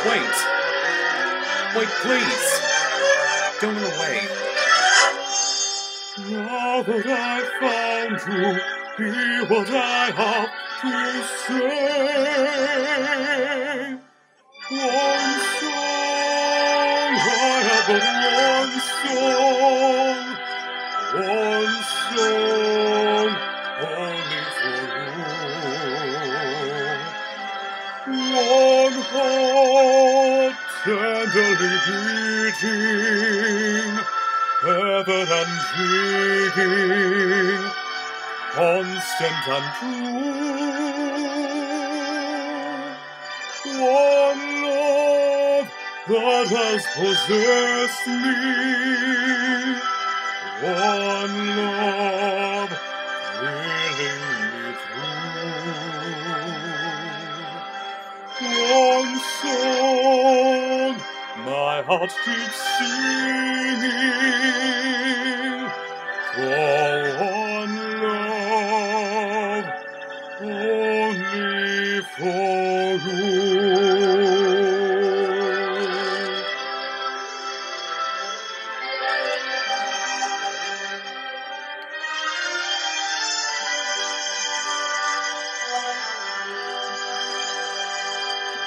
Wait. Wait, please. Don't run away. Now that I've found you, hear what I have to say. One song, I have but one song only for you. One heart tenderly beating, heaven and dreaming, constant and true. One love that has possessed me, one love thrilling me through. One song my heart keeps singing.